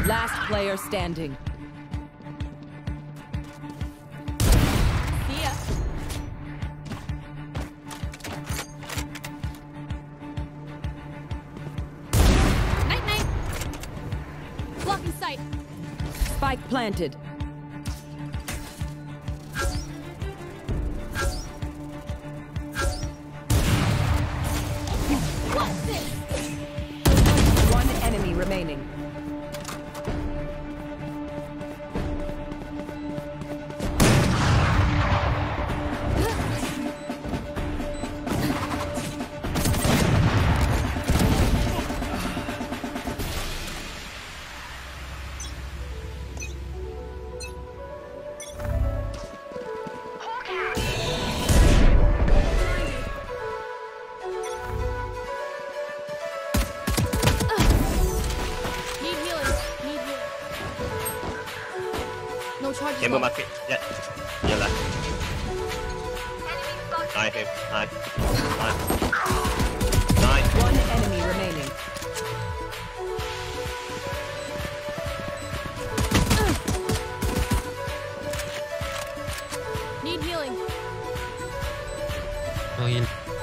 Last player standing. See ya. Night night. Blocking sight. Spike planted. What's this? One enemy remaining. No charges. Chamber market. Jett. Yalah. Nice him. Nice. Nice. One enemy remaining. Need healing. Oh, yun.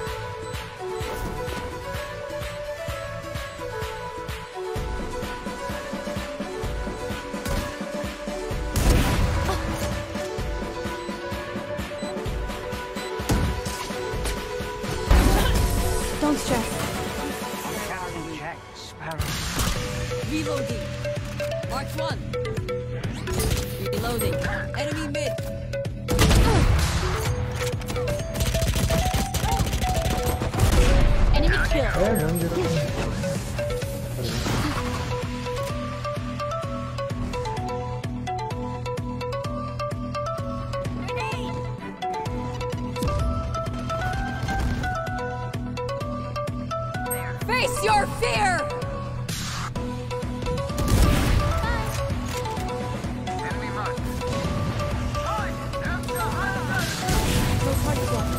Don't stress. Check, Sparrow. Reloading. March 1. Reloading. Enemy mid. Enemy kill. Face your fear! Enemy mark. No charges left.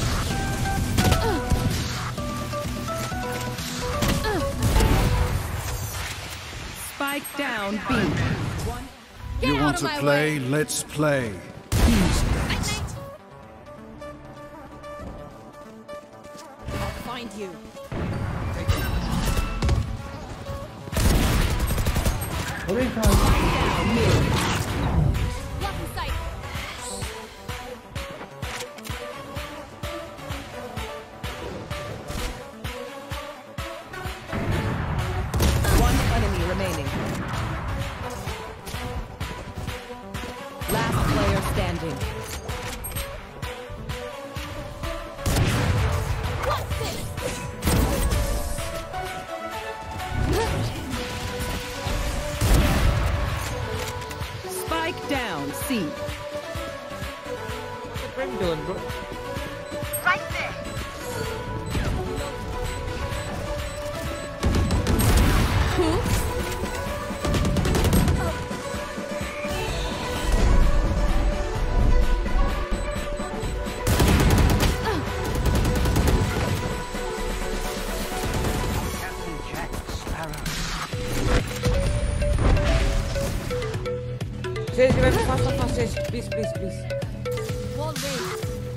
Spike down B. Get You out want of to my play? way. Let's play. Night night. I'll find you. Blocking sight. One enemy remaining. Last player standing. What's this? Spike down C. Apa yang doon, bro? Captain Jack Sparrow. Sage, fast, Sage. Please. Wall raised.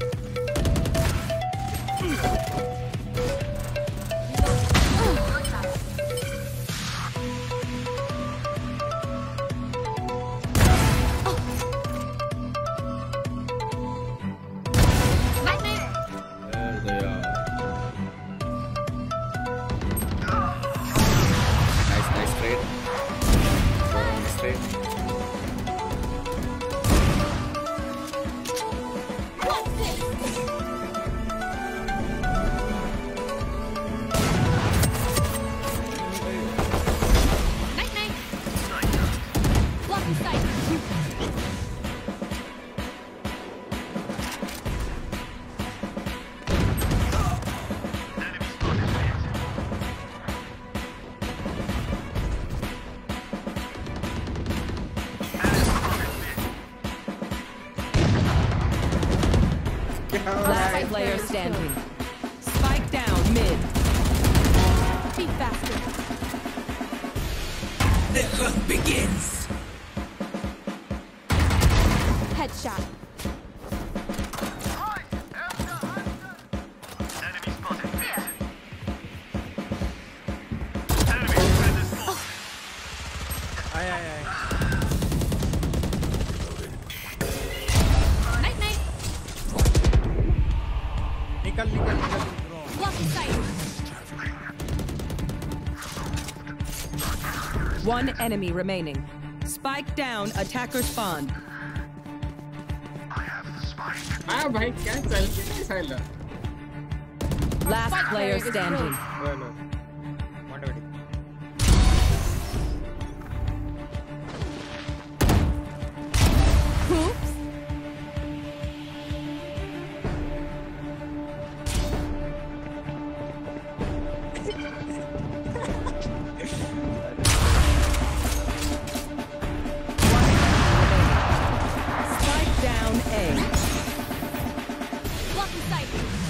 Night night. There they are. Nice trade. Nice trade. What's this? Night night. Blocking sight. Last player standing. Spike down mid. Be faster. Headshot. Enemy spotted. Night night. Blocking sight. One enemy remaining. Spike down, attacker spawn. हाँ भाई क्या चल रहा है साला? Last Spike player player is standing. Bueno, whatever. Oops. Spike down A. Blocking sight.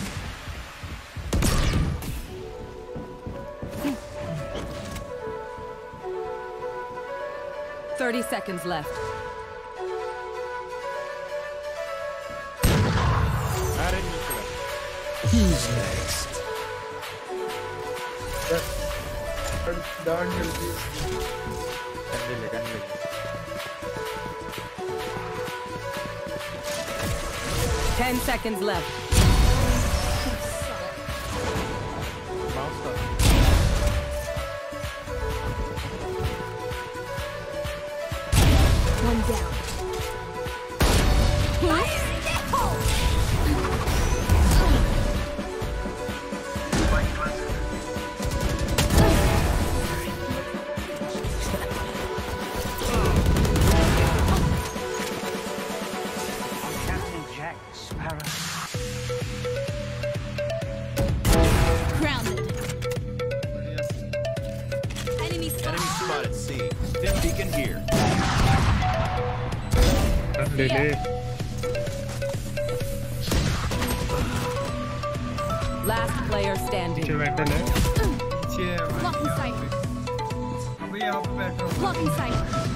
30 seconds left. Who's next? Can 10 seconds left. One down. Captain Jack Sparrow. Grounded. Enemy spotted. Spotted C. Stim beacon here. Last player standing. Blocking sight. Blocking sight.